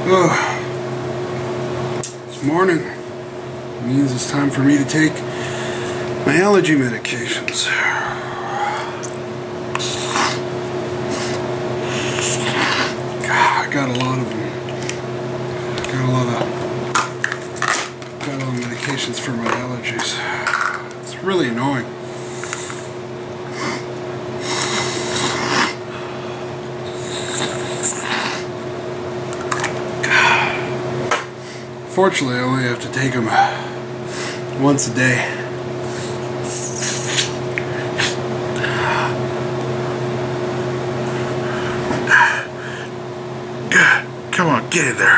It's morning. It means it's time for me to take my allergy medications. I got a lot of them. Got a lot of medications for my allergies. It's really annoying. Fortunately, I only have to take them once a day. Come on, get in there.